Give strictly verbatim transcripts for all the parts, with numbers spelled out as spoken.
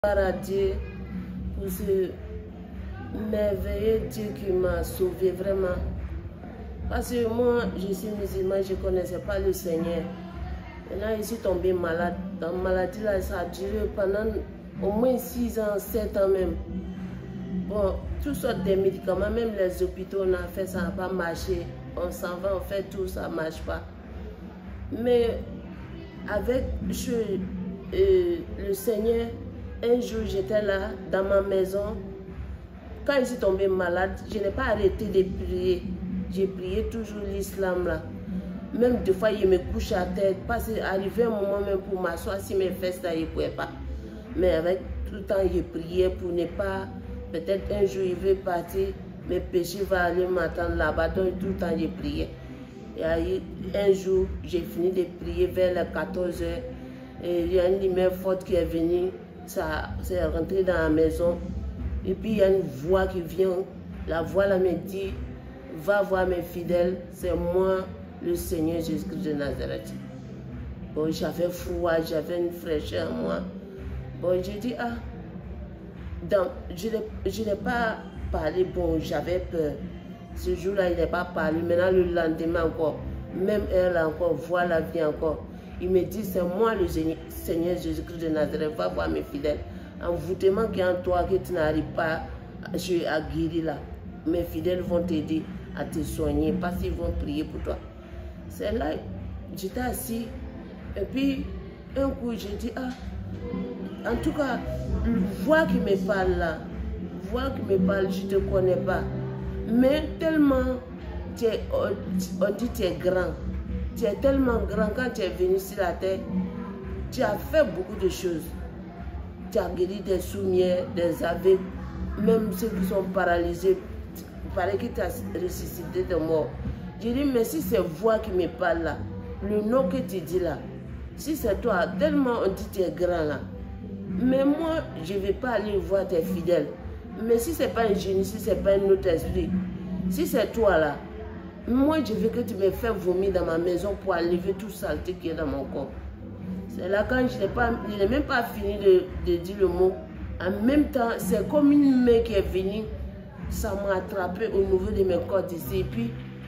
À Dieu pour ce merveilleux Dieu qui m'a sauvé vraiment. Parce que moi, je suis musulman, je ne connaissais pas le Seigneur. Maintenant, je suis tombée malade. Dans la maladie, là, ça a duré pendant au moins six ans, sept ans même. Bon, toutes sortes de médicaments, même les hôpitaux, on a fait, ça n'a pas marché. On s'en va, on fait tout, ça ne marche pas. Mais avec je, euh, le Seigneur, un jour, j'étais là, dans ma maison. Quand je suis tombée malade, je n'ai pas arrêté de prier. J'ai prié toujours l'islam là. Même des fois, il me couche à tête. Parce qu'il arrivait un moment même pour m'asseoir, si mes fesses là, je ne pouvais pas. Mais avec tout le temps, je priais pour ne pas... Peut-être un jour, il veut partir, mes péchés vont aller m'attendre là-bas. Donc, tout le temps, je priais. Et un jour, j'ai fini de prier vers les quatorze heures. Et il y a une lumière forte qui est venue. Ça c'est rentré dans la maison. Et puis il y a une voix qui vient. La voix là me dit, va voir mes fidèles, c'est moi, le Seigneur Jésus-Christ de Nazareth. Bon, j'avais froid, j'avais une fraîcheur en moi. Bon, j'ai dit, ah, dans, je n'ai pas parlé, bon, j'avais peur. Ce jour-là, il n'est pas parlé. Maintenant, le lendemain encore, même elle encore, voix la vie encore. Il me dit, c'est moi le Seigneur Jésus-Christ de Nazareth, va voir mes fidèles. Envoûtement qui est en toi, que tu n'arrives pas à guérir là. Mes fidèles vont t'aider à te soigner parce qu'ils vont prier pour toi. C'est là, j'étais assis. Et puis, un coup, j'ai dit, ah, en tout cas, voix qui me parle là, voix qui me parle, je ne te connais pas. Mais tellement, tu es, on dit tu es grand. Tu es tellement grand quand tu es venu sur la terre. Tu as fait beaucoup de choses. Tu as guéri des sourds-muets, des aveugles, même ceux qui sont paralysés. Il paraît que tu as ressuscité de mort. J'ai dit, mais si c'est voix qui me parle là, le nom que tu dis là, si c'est toi, tellement on dit que tu es grand là. Mais moi, je ne vais pas aller voir tes fidèles. Mais si ce n'est pas un génie, si ce n'est pas un autre esprit, si c'est toi là, moi, je veux que tu me fasses vomir dans ma maison pour enlever tout saleté qui est dans mon corps. C'est là quand je n'ai même pas fini de, de dire le mot. En même temps, c'est comme une main qui est venue. Ça m'a attrapé au niveau de mes cordes ici. Et puis,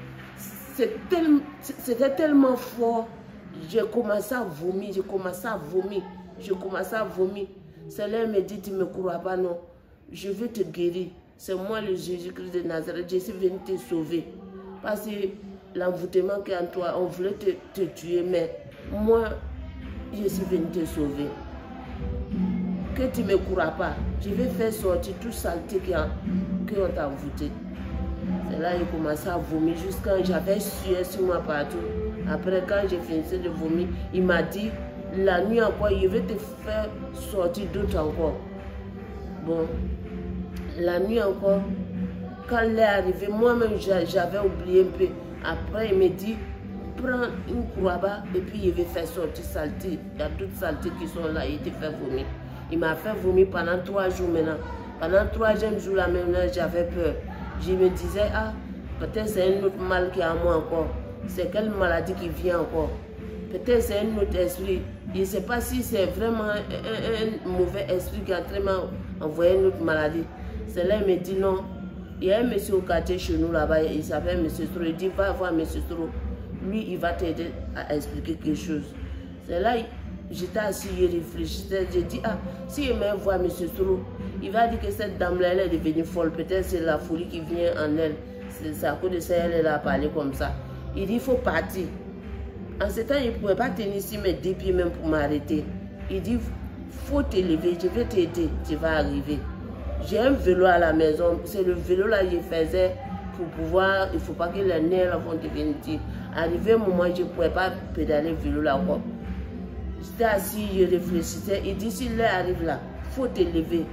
c'était tellement fort. J'ai commencé à vomir, j'ai commencé à vomir. J'ai commencé à vomir. C'est là, elle me dit, tu ne me crois pas, non. Je veux te guérir. C'est moi le Jésus-Christ de Nazareth. Je suis venu te sauver. Parce que l'envoûtement qui est en toi, on voulait te, te tuer, mais moi, je suis venu te sauver. Que tu ne me crois pas, je vais faire sortir tout saleté qu'on t'a envoûté. C'est là qu'il commençait à vomir, jusqu'à quand j'avais sué sur moi partout. Après, quand j'ai fini de vomir, il m'a dit, la nuit encore, je vais te faire sortir d'autres encore. Bon, la nuit encore, quand elle est arrivée, moi-même j'avais oublié un peu. Après, il me dit, prends une croix bas et puis il va faire sortir saleté. Il y a toutes saletés qui sont là, il te fait vomir. Il m'a fait vomir pendant trois jours maintenant. Pendant le troisième jour là maintenant, j'avais peur. Je me disais, ah, peut-être c'est un autre mal qui est en moi encore. C'est quelle maladie qui vient encore. Peut-être c'est un autre esprit. Je ne sais pas si c'est vraiment un, un, un mauvais esprit qui a vraiment envoyé une autre maladie. C'est là qu'il me dit non. Il y a un monsieur au quartier chez nous là-bas, il s'appelle monsieur Stro. Il dit, va voir monsieur Stro. Lui, il va t'aider à expliquer quelque chose. C'est là, j'étais assis, je réfléchissais. J'ai dit, ah, si il me voit monsieur Stro, il va dire que cette dame-là, elle est devenue folle. Peut-être c'est la folie qui vient en elle. C'est à cause de ça, elle a parlé comme ça. Il dit, il faut partir. En ce temps, il ne pouvait pas tenir ici mes deux pieds même pour m'arrêter. Il dit, il faut t'élever, je vais t'aider, tu vas arriver. J'ai un vélo à la maison, c'est le vélo là que je faisais pour pouvoir, il ne faut pas que les nerfs vont devenir petits. Arrivé un moment, je ne pouvais pas pédaler le vélo là encore. J'étais assis, je réfléchissais, il dit si l'air arrive là, il faut t'élever.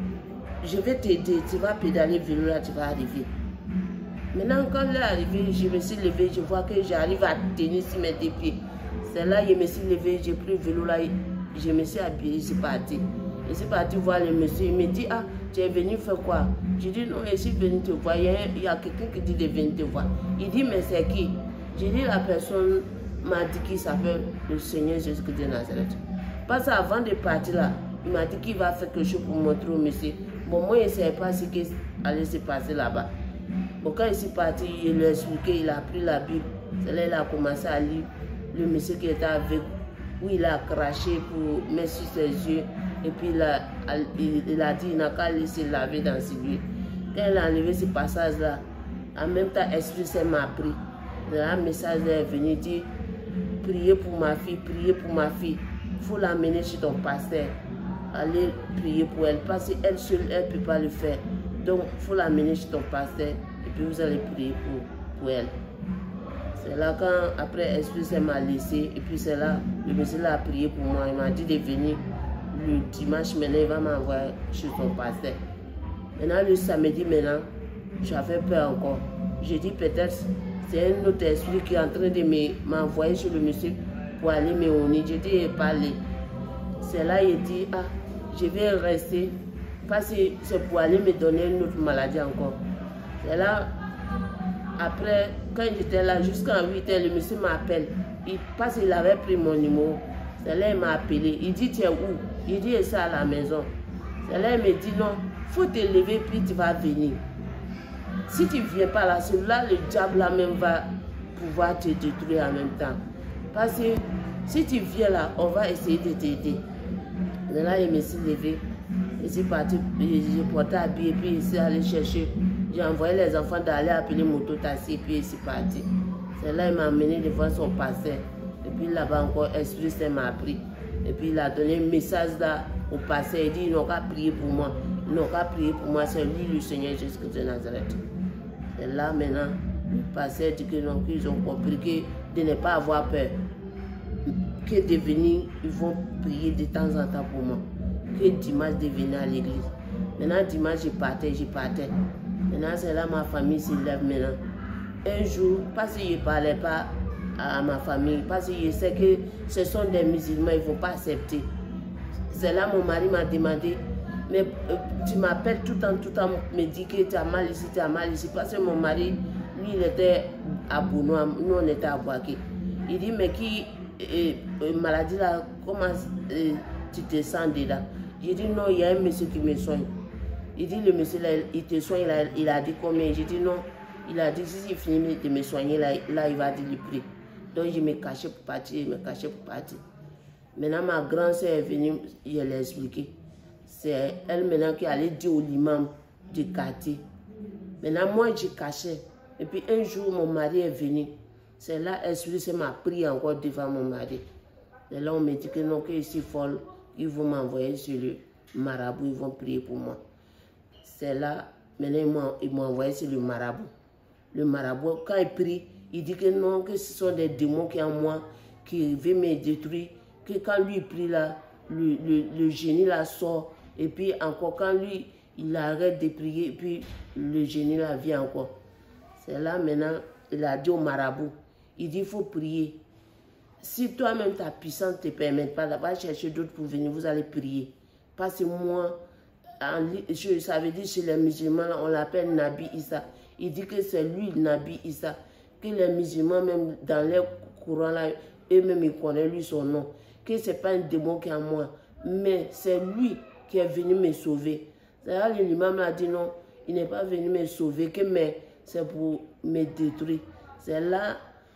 Je vais t'aider, tu vas pédaler le vélo là, tu vas arriver. Maintenant, quand l'air est arrivé, je me suis levé, je vois que j'arrive à tenir sur mes deux pieds. C'est là que je me suis levé, j'ai pris le vélo là, je me suis habillé, je suis parti. Je suis parti voir le monsieur, il me dit, ah, tu es venu faire quoi? Je dis, non, je suis venu te voir, il y a, a quelqu'un qui dit de venir te voir. Il dit, mais c'est qui? J'ai dit, la personne m'a dit qu'il s'appelle le Seigneur Jésus-Christ de Nazareth. Parce qu'avant de partir là, il m'a dit qu'il va faire quelque chose pour montrer au monsieur. Bon, moi, je ne savais pas ce qui allait se passer là-bas. Bon, quand il s'est parti, il lui a expliqué, il a pris la Bible. C'est là qu'il a commencé à lire. Le monsieur qui était avec, où il a craché pour mettre sur ses yeux. Et puis il a, il, il a dit il n'a qu'à aller se laver dans ses yeux. Quand il a enlevé ce passage-là, en même temps, l'Esprit Saint m'a pris. Le message est venu dire priez pour ma fille, priez pour ma fille. Il faut l'amener chez ton pasteur. Allez prier pour elle. Parce qu'elle seule, elle ne peut pas le faire. Donc, il faut l'amener chez ton pasteur. Et puis vous allez prier pour, pour elle. C'est là quand, après, l'Esprit Saint m'a laissé. Et puis c'est là, le monsieur a prié pour moi. Il m'a dit de venir le dimanche. Maintenant, il va m'envoyer chez ton pasteur. Maintenant, le samedi, maintenant, j'avais peur encore. J'ai dit peut-être c'est un autre esprit qui est en train de m'envoyer chez le monsieur pour aller me honner. J'ai dit parler. C'est là il dit ah, je vais rester parce que c'est pour aller me donner une autre maladie encore. C'est là, après, quand j'étais là jusqu'à huit heures, le monsieur m'appelle. Parce qu'il avait pris mon numéro. C'est là il m'a appelé. Il dit tu es où? Il dit c'est à la maison. C'est là il me dit non, il faut te lever puis tu vas venir. Si tu ne viens pas là, celui-là, le diable là même va pouvoir te détruire en même temps. Parce que si tu viens là, on va essayer de t'aider. Là, il me suis levé. Je suis parti, j'ai porté à pied, puis il s'est allé chercher. J'ai envoyé les enfants d'aller appeler moto taxi, puis il est parti. C'est là il m'a amené devant son pasteur. Et puis là-bas encore, l'Esprit Saint m'a pris. Et puis il a donné un message là au pasteur. Il dit ils n'ont qu'à prier pour moi. Ils n'ont qu'à prier pour moi. C'est lui le Seigneur Jésus-Christ de Nazareth. Et là maintenant, le pasteur dit que non, qu'ils ont compris que de ne pas avoir peur. Que de venir, ils vont prier de temps en temps pour moi. Que dimanche de venir à l'église. Maintenant dimanche je partais, je partais. Maintenant c'est là ma famille se lève maintenant. Un jour, parce que je ne parlais pas à ma famille, parce que je sais que ce sont des musulmans, ils ne vont pas accepter. C'est là mon mari m'a demandé, mais euh, tu m'appelles tout le temps, tout le temps, me dis que tu as mal ici, tu as mal ici. Parce que mon mari, lui, il était à Bounois, nous on était à Boaké. Il dit, mais qui, euh, euh, maladie là, comment euh, tu te sens dedans? J'ai dit, non, il y a un monsieur qui me soigne. Il dit, le monsieur là, il te soigne, il a, il a dit combien? J'ai dit, non. Il a dit, si il finit de me soigner, là, là il va dire le prix. Donc je me cachais pour partir, je me cachais pour partir. Maintenant, ma grand-sœur est venue, je l'ai expliqué. C'est elle maintenant qui allait dire au l'imam du quartier. Maintenant, moi, je cachais. Et puis un jour, mon mari est venu. C'est là, l'Esprit m'a pris encore devant mon mari. Et là, on me dit que non, que je suis folle. Ils vont m'envoyer sur le marabout, ils vont prier pour moi. C'est là, maintenant, ils m'ont envoyé sur le marabout. Le marabout, quand il prie, il dit que non, que ce sont des démons qui sont en moi, qui veulent me détruire. Que quand lui prie là, le, le, le génie là sort. Et puis encore, quand lui, il arrête de prier, et puis le génie là vient encore. C'est là maintenant, il a dit au marabout, il dit il faut prier. Si toi-même ta puissance ne te permet pas, va chercher d'autres pour venir, vous allez prier. Parce que moi, en, je, ça veut dire chez les musulmans, on l'appelle Nabi Issa. Il dit que c'est lui, Nabi Issa. Que les musulmans, même dans les courants là, eux-mêmes, ils connaissent lui son nom. Que ce n'est pas un démon qui est en moi, mais c'est lui qui est venu me sauver. C'est là que l'imam a dit non, il n'est pas venu me sauver, que c'est pour me détruire. C'est là,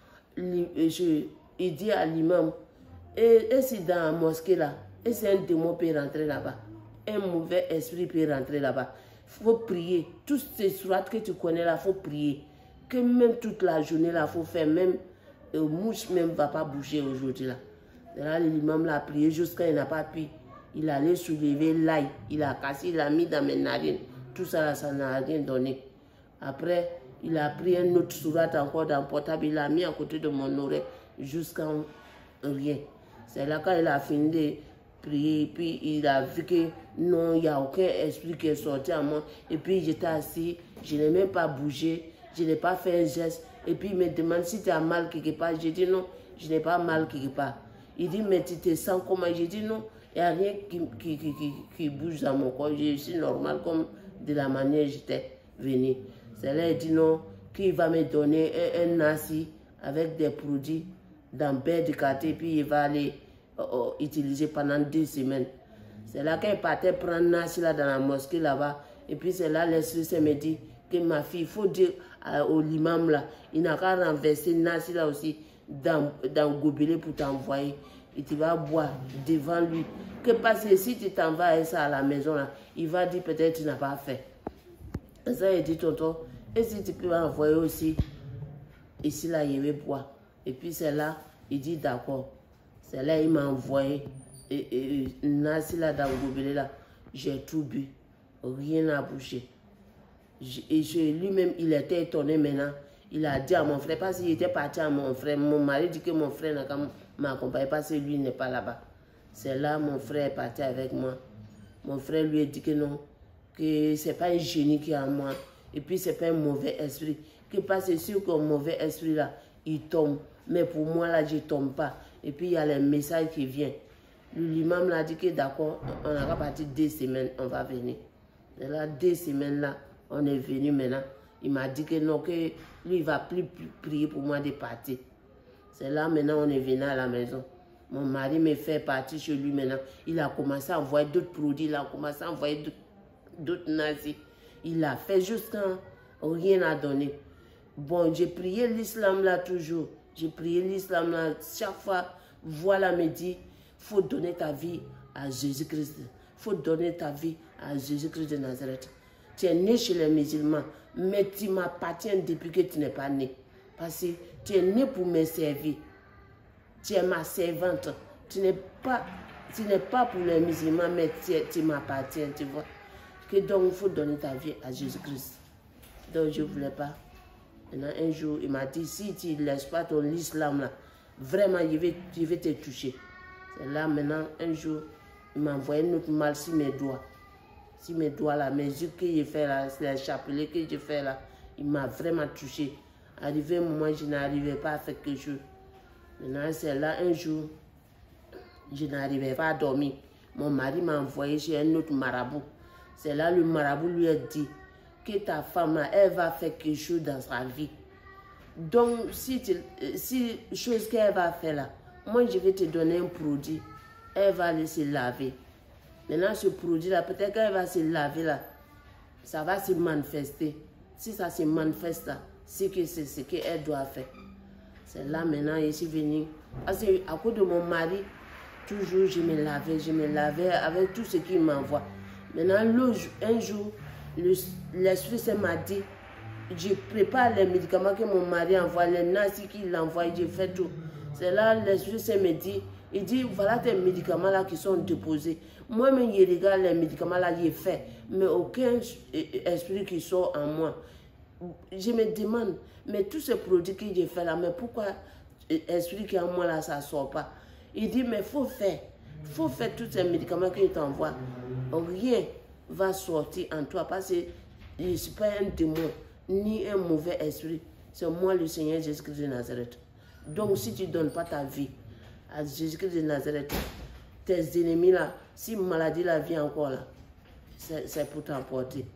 je, il dit à l'imam, et, et si dans la mosquée là, et si un démon peut rentrer là-bas, un mauvais esprit peut rentrer là-bas, il faut prier. Toutes ces sourates que tu connais là, il faut prier. Que même toute la journée là, il faut faire, même le mouche même ne va pas bouger aujourd'hui là. Là, l'imam l'a prié jusqu'à il n'a pas pu. Il allait soulever l'ail, il a cassé, il a mis dans mes narines. Tout ça, là, ça n'a rien donné. Après, il a pris un autre sourate encore dans le portable, il l'a mis à côté de mon oreille jusqu'à rien. C'est là quand il a fini de prier, puis il a vu que non, il n'y a aucun esprit qui est sorti à moi. Et puis j'étais assis, je n'ai même pas bougé, je n'ai pas fait un geste. Et puis il me demande si tu as mal quelque part. J'ai dit non, je n'ai pas mal quelque part. Il dit, mais tu te sens comment? J'ai dit non, il n'y a rien qui, qui, qui, qui, qui bouge dans mon corps. Je suis normal comme de la manière dont j'étais venu. C'est là il dit non, qu'il va me donner un, un nasi avec des produits dans le bain du quartier, puis il va aller uh, uh, utiliser pendant deux semaines. C'est là qu'elle partait prendre Nassi là dans la mosquée là-bas. Et puis c'est là l'esprit se me dit que ma fille, il faut dire euh, au l'imam là, il n'a qu'à renverser Nassi là aussi dans, dans le gobelet pour t'envoyer. Et tu vas boire devant lui. Que parce que si tu t'en vas avec ça à la maison là, il va dire peut-être tu n'as pas fait. Et ça, il dit tonton, et si tu peux envoyer aussi, ici là, il va boire. Et puis c'est là, il dit d'accord. C'est là, il m'a envoyé. Et, et, et Nassi là dans le gobelet là, j'ai tout bu. Rien à bouger. Et lui-même, il était étonné maintenant. Il a dit à mon frère, parce qu'il était parti à mon frère. Mon mari dit que mon frère n'a qu'à m'accompagner parce que lui n'est pas là-bas. C'est là mon frère est parti avec moi. Mon frère lui a dit que non, que ce n'est pas un génie qui est en moi. Et puis ce n'est pas un mauvais esprit. Que parce que sûr qu'un mauvais esprit là, il tombe. Mais pour moi là, je ne tombe pas. Et puis il y a les messages qui viennent. L'imam l'a dit que d'accord, on a parti deux semaines, on va venir. Et là, deux semaines là, on est venu maintenant. Il m'a dit que non, que lui, il ne va plus, plus prier pour moi de partir. C'est là maintenant, on est venu à la maison. Mon mari me fait partir chez lui maintenant. Il a commencé à envoyer d'autres produits, il a commencé à envoyer d'autres nazis. Il a fait juste quand rien n'a donné. Bon, j'ai prié l'islam là toujours. J'ai prié l'islam là. Chaque fois, voilà, me dit, il faut donner ta vie à Jésus-Christ. Il faut donner ta vie à Jésus-Christ de Nazareth. Tu es né chez les musulmans, mais tu m'appartiens depuis que tu n'es pas né. Parce que tu es né pour me servir. Tu es ma servante. Tu n'es pas, tu n'es pas pour les musulmans, mais tu, tu m'appartiens, tu vois. Que donc il faut donner ta vie à Jésus-Christ. Donc je ne voulais pas. Maintenant, un jour, il m'a dit, si tu ne laisses pas ton islam là, vraiment, je vais, je vais te toucher. C'est là maintenant, un jour, il m'a envoyé une autre mal sur mes doigts. Sur mes doigts là, mes yeux que j'ai fait là, les chapelets que j'ai fait là, il m'a vraiment touché. Arrivé un moment, je n'arrivais pas à faire quelque chose. Maintenant, c'est là un jour, je n'arrivais pas à dormir. Mon mari m'a envoyé chez un autre marabout. C'est là le marabout lui a dit que ta femme, là, elle va faire quelque chose dans sa vie. Donc, si, tu, si chose qu'elle va faire là, moi je vais te donner un produit. Elle va aller se laver. Maintenant, ce produit-là, peut-être qu'elle va se laver là. Ça va se manifester. Si ça se manifeste là, c'est que c'est ce qu'elle doit faire. C'est là maintenant, je suis venue. Parce qu'à cause de mon mari, toujours je me lavais, je me lavais avec tout ce qu'il m'envoie. Maintenant, un jour, l'esprit m'a dit, je prépare les médicaments que mon mari envoie, les nazis qu'il envoie, je fais tout. C'est là, l'esprit me dit, il dit, voilà tes médicaments là qui sont déposés. Moi-même, je regarde les médicaments là, je fais, mais aucun esprit qui sort en moi. Je me demande, mais tous ces produits que j'ai fait là, mais pourquoi l'esprit qui est en moi là, ça ne sort pas? Il dit, mais il faut faire, il faut faire tous ces médicaments qu'il t'envoie. Rien va sortir en toi parce que je ne suis pas un démon, ni un mauvais esprit. C'est moi le Seigneur Jésus-Christ de Nazareth. Donc si tu ne donnes pas ta vie à Jésus-Christ de Nazareth, tes ennemis là, si maladie là vient encore là, c'est pour t'emporter.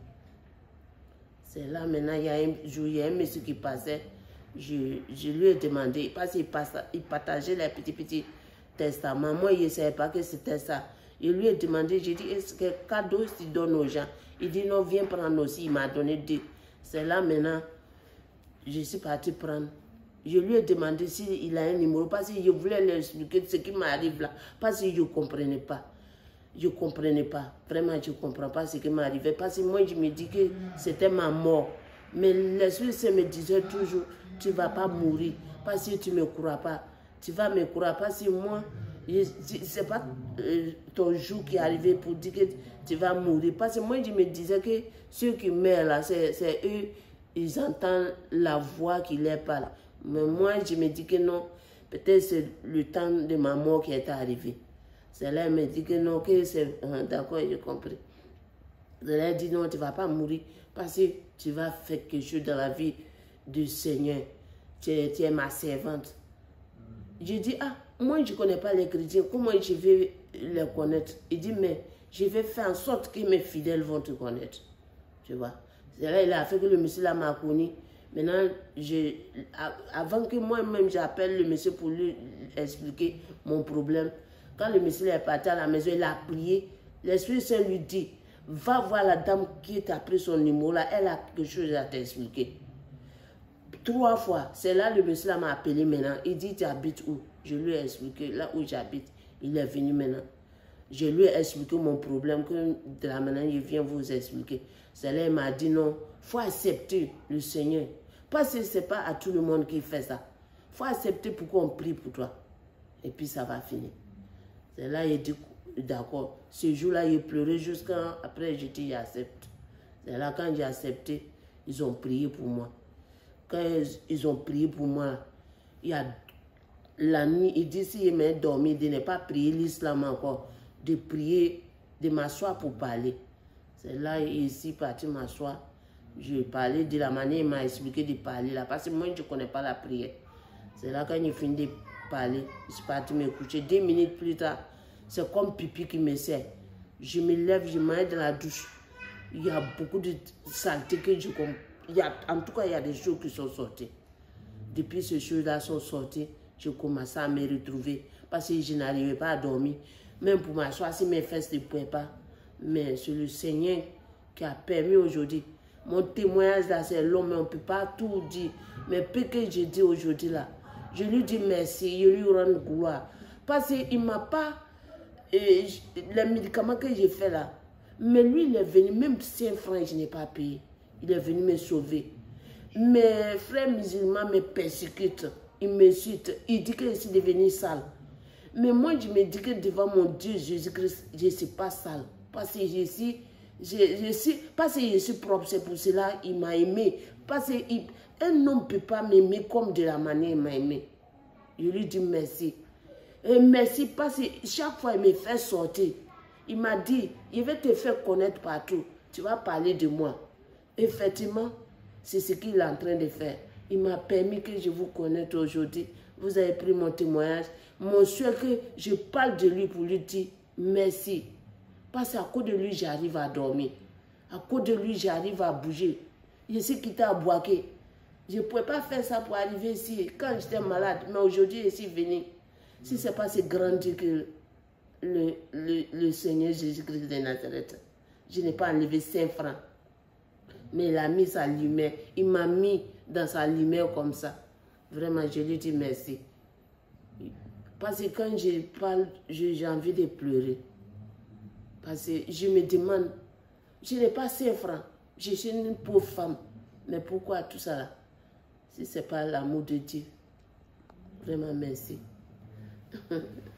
C'est là maintenant, il y a un jour, il y a un monsieur qui passait, je, je lui ai demandé, parce qu'il il partageait les petits petits testaments. Moi, je ne savais pas que c'était ça. Je lui ai demandé, j'ai dit, est-ce que cadeau tu donnes aux gens? Il dit, non, viens prendre aussi. Il m'a donné deux. C'est là maintenant, je suis parti prendre. Je lui ai demandé s'il a un numéro, parce que je voulais lui expliquer ce qui m'arrive là, parce que je ne comprenais pas. Je ne comprenais pas. Vraiment, je ne comprends pas ce qui m'arrivait. Parce que moi, je me dis que c'était ma mort. Mais l'esprit me disait toujours, tu ne vas pas mourir, parce que tu ne me crois pas. Tu vas me croire, parce que moi, ce n'est pas euh, ton jour qui est arrivé pour dire que tu vas mourir. Parce que moi, je me disais que ceux qui meurent là, c'est eux, ils entendent la voix qui leur parle. Mais moi, je me dis que non, peut-être c'est le temps de ma mort qui est arrivé. C'est là, elle me dit que non, que c'est... Euh, D'accord, j'ai compris. Elle a dit non, tu ne vas pas mourir parce que tu vas faire quelque chose dans la vie du Seigneur. Tu es, tu es ma servante. Je dis, ah, moi je ne connais pas les chrétiens, comment je vais les connaître? Il dit, mais je vais faire en sorte que mes fidèles vont te connaître. Tu vois. C'est là, il a fait que le monsieur là m'a connu. Maintenant, je, avant que moi-même j'appelle le monsieur pour lui expliquer mon problème, quand le monsieur est parti à la maison, il a prié L'Esprit Saint lui dit, va voir la dame qui t'a pris son numéro là, elle a quelque chose à t'expliquer. Trois fois, c'est là le monsieur m'a appelé maintenant. Il dit, tu habites où? Je lui ai expliqué là où j'habite. Il est venu maintenant. Je lui ai expliqué mon problème, que de la manière il vient vous expliquer. C'est là il m'a dit non, il faut accepter le Seigneur. Parce que ce n'est pas à tout le monde qui fait ça. Il faut accepter pour qu'on prie pour toi. Et puis ça va finir. C'est là il dit, d'accord. Ce jour-là, il pleurait jusqu'à après j'ai dit, j'accepte. C'est là quand j'ai accepté, ils ont prié pour moi. Quand ils ont prié pour moi, il y a la nuit, il dit si il m'a dormi, de ne pas prier l'islam encore, de prier, de m'asseoir pour parler. C'est là, ici, parti m'asseoir. Je parlais de la manière, il m'a expliqué de parler là, parce que moi, je ne connais pas la prière. C'est là, quand il finit de parler, je suis parti me coucher. Deux minutes plus tard, c'est comme pipi qui me sert. Je me lève, je m'aille dans la douche. Il y a beaucoup de saleté que je comprends. Il y a, en tout cas, il y a des choses qui sont sorties. Depuis ces choses-là sont sorties, je commençais à me retrouver parce que je n'arrivais pas à dormir. Même pour m'asseoir, si mes fesses ne pouvaient pas. Mais c'est le Seigneur qui a permis aujourd'hui. Mon témoignage là, c'est long, mais on ne peut pas tout dire. Mais peu que je dis aujourd'hui là, je lui dis merci, je lui rends gloire. Parce qu'il ne m'a pas... Et les médicaments que j'ai fait là, mais lui, il est venu, même cinq francs, je n'ai pas payé. Il est venu me sauver. Mes frères musulmans me persécutent, ils me citent, ils disent que je suis devenu sale. Mais moi, je me dis que devant mon Dieu Jésus-Christ, je ne suis pas sale. Parce que je suis, je, je suis, parce que je suis propre, c'est pour cela qu'il m'a aimé. Parce qu'un homme ne peut pas m'aimer comme de la manière qu'il m'a aimé. Je lui dis merci. Et merci parce que chaque fois il me fait sortir. Il m'a dit, je vais te faire connaître partout. Tu vas parler de moi. Effectivement, c'est ce qu'il est en train de faire. Il m'a permis que je vous connaisse aujourd'hui. Vous avez pris mon témoignage. Mon souhait que je parle de lui pour lui dire merci. Parce qu'à cause de lui, j'arrive à dormir. À cause de lui, j'arrive à bouger. Je suis quitté à Boaké. Je ne pouvais pas faire ça pour arriver ici quand j'étais malade. Mais aujourd'hui, je suis venu. Si ce n'est pas ce grand Dieu que le, le, le Seigneur Jésus-Christ de Nazareth, je n'ai pas enlevé cinq francs. Mais il a mis sa lumière. Il m'a mis dans sa lumière comme ça. Vraiment, je lui dis merci. Parce que quand je parle, j'ai envie de pleurer. Parce que je me demande, je n'ai pas cinq francs. Je suis une pauvre femme. Mais pourquoi tout ça là? Si ce n'est pas l'amour de Dieu. Vraiment, merci.